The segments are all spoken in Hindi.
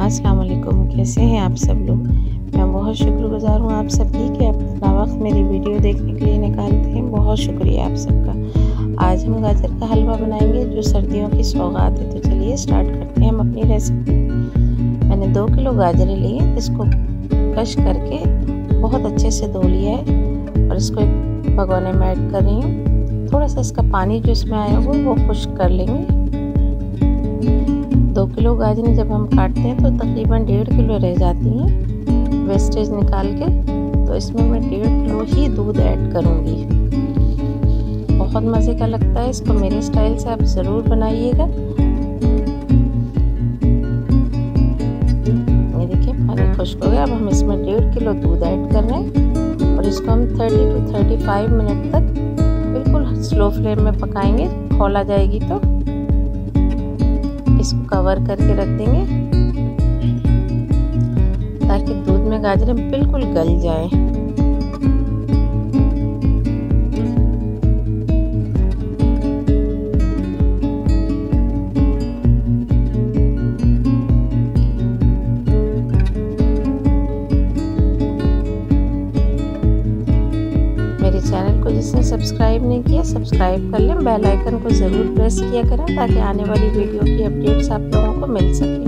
अस्सलाम वालेकुम। कैसे हैं आप सब लोग। मैं बहुत शुक्रगुजार हूँ आप सबकी कि आप अपना वक्त मेरी वीडियो देखने के लिए निकालते हैं। बहुत शुक्रिया आप सबका। आज हम गाजर का हलवा बनाएंगे जो सर्दियों की सौगात है। तो चलिए स्टार्ट करते हैं हम अपनी रेसिपी। मैंने 2 किलो गाजरें ली हैं, इसको कश करके बहुत अच्छे से धो लिया है और इसको एक भगोने में ऐड कर रही हूँ। थोड़ा सा इसका पानी जो इसमें आया हुआ वो खुश्क कर लेंगे। 2 किलो गाजरें जब हम काटते हैं तो तकरीबन 1.5 किलो रह जाती हैं वेस्टेज निकाल के। तो इसमें मैं 1.5 किलो ही दूध ऐड करूँगी। बहुत मज़े का लगता है, इसको मेरे स्टाइल से आप ज़रूर बनाइएगा। ये देखिए पानी खुश्क हो गया। अब हम इसमें 1.5 किलो दूध ऐड कर रहे हैं और इसको हम 30 to 35 मिनट तक बिल्कुल स्लो फ्लेम में पकाएंगे। खौल आ जाएगी तो इसको कवर करके रख देंगे ताकि दूध में गाजरें बिल्कुल गल जाएं। मेरे चैनल को जिसने सब्सक्राइब नहीं किया सब्सक्राइब कर लें। बेल आइकन को ज़रूर प्रेस किया करें ताकि आने वाली वीडियो की अपडेट्स आप लोगों को मिल सके।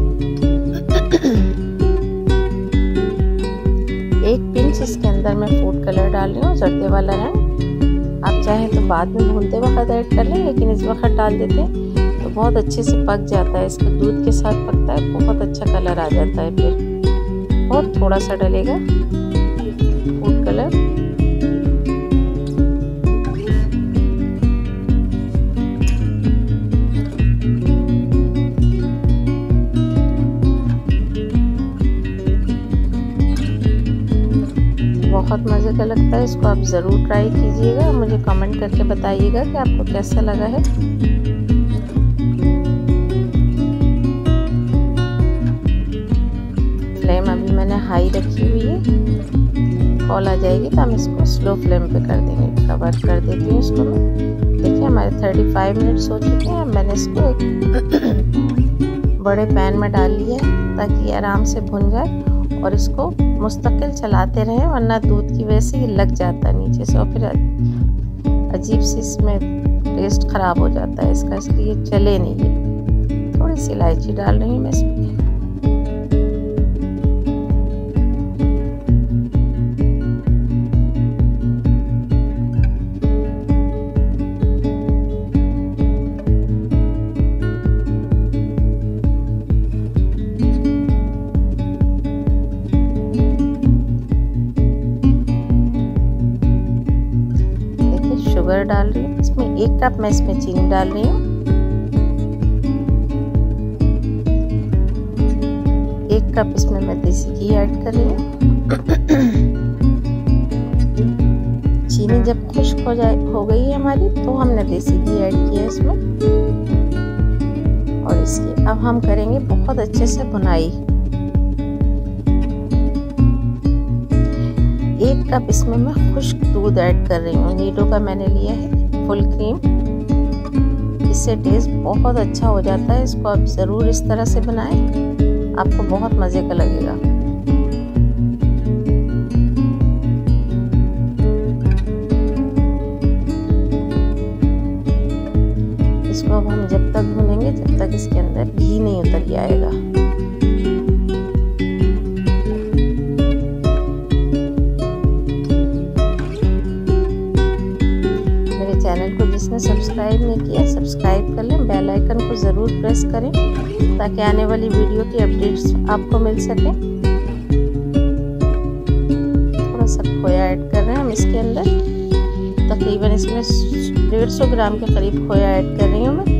1 पिंच इसके अंदर मैं फूड कलर डाल रही हूँ, जर्दे वाला रंग। आप चाहें तो बाद में भूनते वक्त ऐड कर लें, लेकिन इस वक्त डाल देते हैं तो बहुत अच्छे से पक जाता है। इसका दूध के साथ पकता है, बहुत अच्छा कलर आ जाता है। फिर बहुत थोड़ा सा डलेगा फूड कलर। बहुत मज़े का लगता है, इसको आप ज़रूर ट्राई कीजिएगा। मुझे कमेंट करके बताइएगा कि आपको कैसा लगा है। फ्लेम अभी मैंने हाई रखी हुई है। कॉल आ जाएगी तो हम इसको स्लो फ्लेम पे कर देंगे। कवर कर देती हूँ इसको मैं। देखिए हमारे 35 मिनट्स हो चुके हैं। मैंने इसको एक बड़े पैन में डाल लिया है ताकि ये आराम से भुन जाए और इसको मुस्तकिल चलाते रहें, वरना दूध की वजह से ये लग जाता है नीचे से और फिर अजीब सी इसमें टेस्ट ख़राब हो जाता है इसका, इसलिए चले नहीं है। थोड़ी सी इलायची डाल रही हूँ मैं इसमें। शुगर डाल रही हूँ इसमें। 1 कप मैं इसमें चीनी डाल रही हूँ। 1 कप इसमें मैं देसी घी ऐड कर रही हूँ। चीनी जब खुश्क हो गई है हमारी तो हमने देसी घी ऐड किया इसमें और इसकी अब हम करेंगे बहुत अच्छे से भुनाई। 1 कप इसमें मैं खुश्क दूध ऐड कर रही हूँ। नीडो का मैंने लिया है फुल क्रीम। इससे टेस्ट बहुत अच्छा हो जाता है। इसको आप ज़रूर इस तरह से बनाएं, आपको बहुत मज़े का लगेगा। इसको अब हम जब तक भूनेंगे जब तक इसके अंदर घी नहीं उतर जाएगा। चैनल को जिसने सब्सक्राइब नहीं किया सब्सक्राइब कर लें। बेल आइकन को ज़रूर प्रेस करें ताकि आने वाली वीडियो की अपडेट्स आपको मिल सके। थोड़ा सा खोया ऐड कर रहे हैं हम इसके अंदर। तकरीबन इसमें 150 ग्राम के करीब खोया ऐड कर रही हूँ मैं।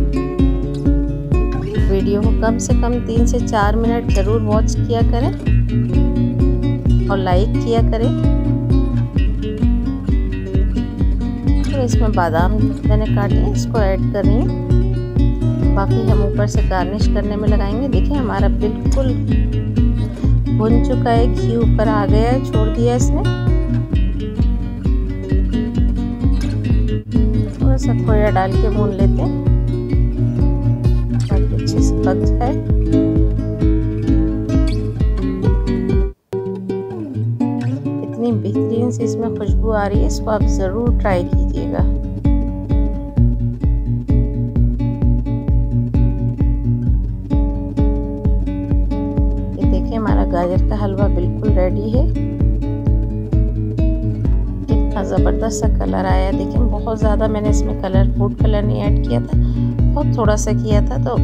वीडियो को कम से कम 3 से 4 मिनट ज़रूर वॉच किया करें और लाइक किया करें। इसमें बादाम मैंने काटे हैं, इसको ऐड कर रही हूँ। बाकी हम ऊपर से गार्निश करने में लगाएंगे। देखिए हमारा बिल्कुल भुन चुका है, घी ऊपर आ गया है, छोड़ दिया इसने। थोड़ा सा खोया डाल के भून लेते हैं ताकि अच्छे से पक जाए। कितनी बेहतरीन सी इसमें खुशबू आ रही है। इसको आप ज़रूर ट्राई कीजिएगा। ये देखिए हमारा गाजर का हलवा बिल्कुल रेडी है। कितना ज़बरदस्त सा कलर आया। देखिए बहुत ज़्यादा मैंने इसमें कलर फूड कलर नहीं ऐड किया था, बहुत थोड़ा सा किया था, तो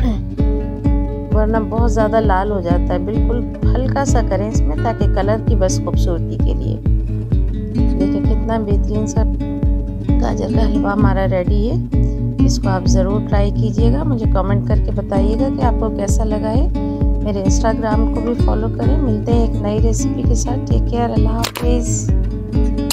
वरना बहुत ज़्यादा लाल हो जाता है। बिल्कुल हल्का सा करें इसमें, ताकि कलर की बस खूबसूरती के लिए। देखिए कितना बेहतरीन सा गाजर का हलवा हमारा रेडी है। इसको आप ज़रूर ट्राई कीजिएगा। मुझे कमेंट करके बताइएगा कि आपको कैसा लगा है। मेरे इंस्टाग्राम को भी फॉलो करें। मिलते हैं एक नई रेसिपी के साथ। टेक केयर, अल्लाह हाफिज़।